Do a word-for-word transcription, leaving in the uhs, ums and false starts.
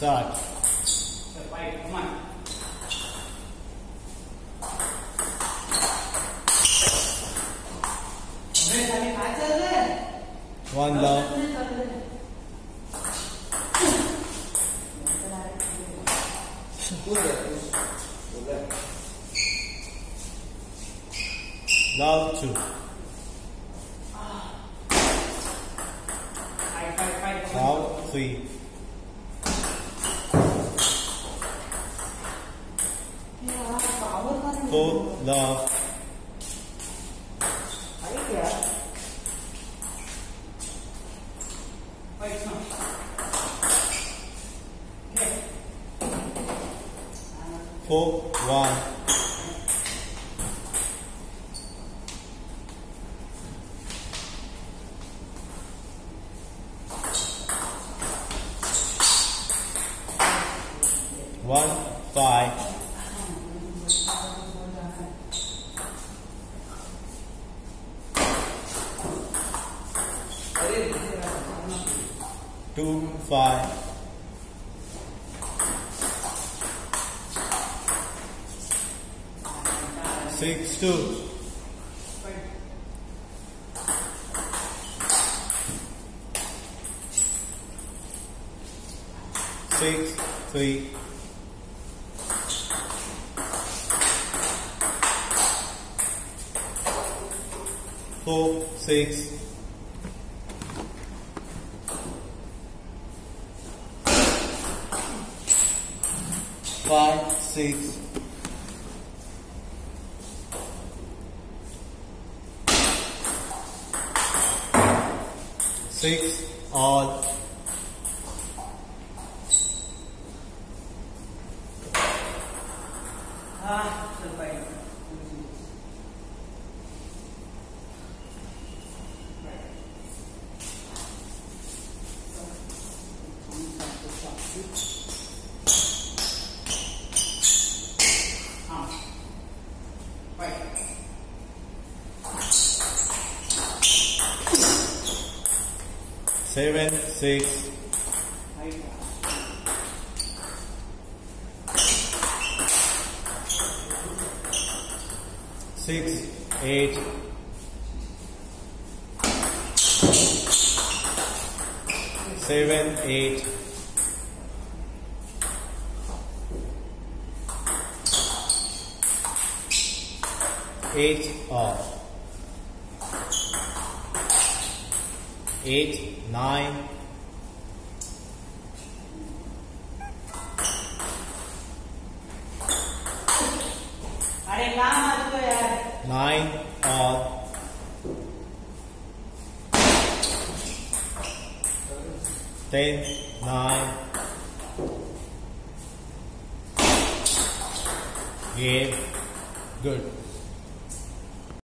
Start. Fight, come on. One love. Love two. Fight, fight, fight. Love three. Four love. Fight, come on. Okay. Four one. One five. Two five. Six two. Six three. Four six. Five six. Six all. Ah, so fight. Seven six. Six eight. Seven eight. Eight off. Eight nine. अरे काम आज तो यार. Nine off. Ten nine. Game. Good.